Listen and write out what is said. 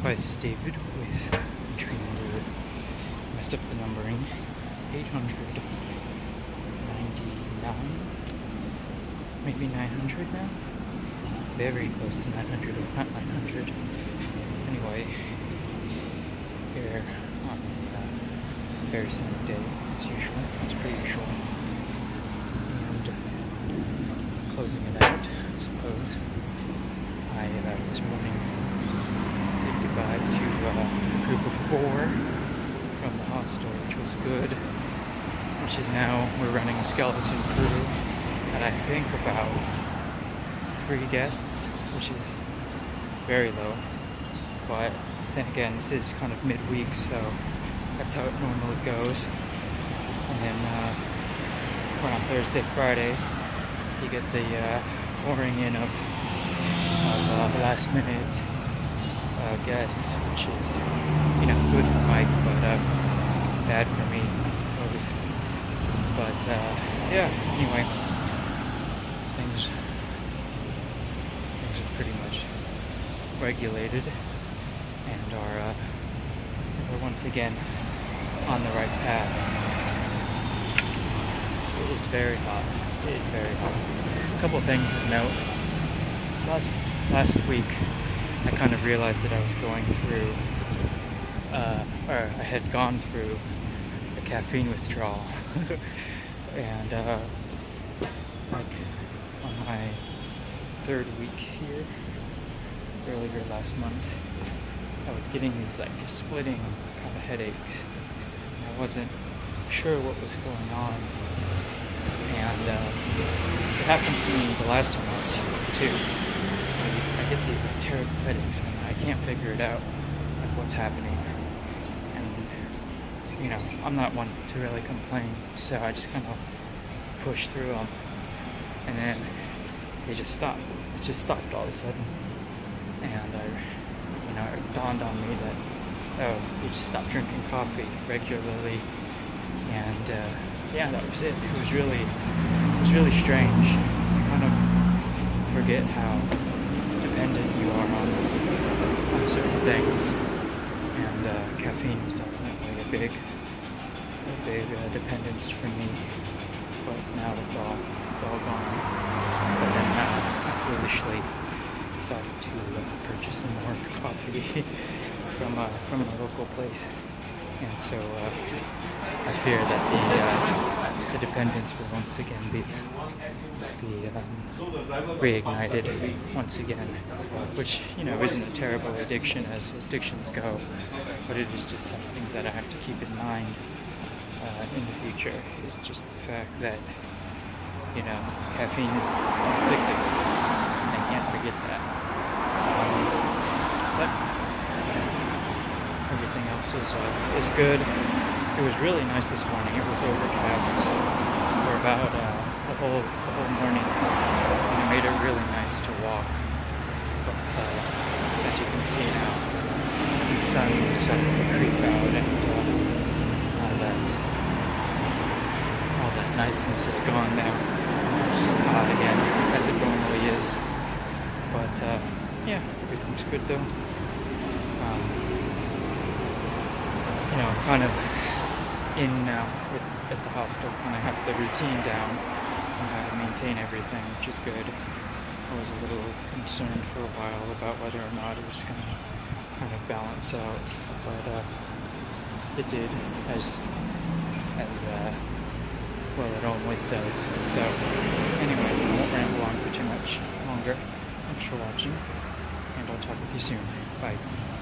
Hi, this is David with Trainer. Messed up the numbering. 899, maybe 900 now. Very close to 900, if not 900. Anyway, here on a very sunny day, as usual. As per usual. And closing it out, I suppose. I this morning said goodbye to a group of 4 from the hostel, which was good. Which is now, we're running a skeleton crew at I think about 3 guests, which is very low. But then again, this is kind of midweek, so that's how it normally goes. And then on Thursday, Friday, you get the pouring in of last minute guests, which is, good for Mike, but bad for me, I suppose. But yeah, anyway, things are pretty much regulated and are we're once again on the right path. It is very hot. It is very hot. A couple things of note. Last week, I kind of realized that I was going through, or I had gone through a caffeine withdrawal. And like on my 3rd week here, earlier last month, I was getting these like splitting kind of headaches. I wasn't sure what was going on, and it happened to me the last time I was here too. I get these like terrible headaches, and I can't figure it out, like what's happening. And I'm not one to really complain, so I just kind of push through them, and then they just stopped. It just stopped all of a sudden, and it dawned on me that you just stopped drinking coffee regularly, and yeah, that was it. It was really strange. You kind of forget how dependent you are on certain things, and caffeine was definitely a big dependence for me. But now it's all gone. But then I foolishly decided to purchase some more coffee from a local place, and so I fear that the dependence will once again be reignited once again, which isn't a terrible addiction as addictions go, but it is just something that I have to keep in mind in the future. It's just the fact that caffeine is addictive. I can't forget that. But everything else is good. It was really nice this morning. It was overcast for about the whole morning, and it made it really nice to walk. But as you can see now, the sun started to creep out, and all that niceness is gone now. It's just hot again, as it normally is. But yeah, everything's good though. Kind of in now at the hostel, kind of have the routine down, maintain everything, which is good. I was a little concerned for a while about whether or not it was going to kind of balance out, but it did, as well it always does. So anyway, I won't ramble on for too much longer. Thanks for watching, and I'll talk with you soon. Bye.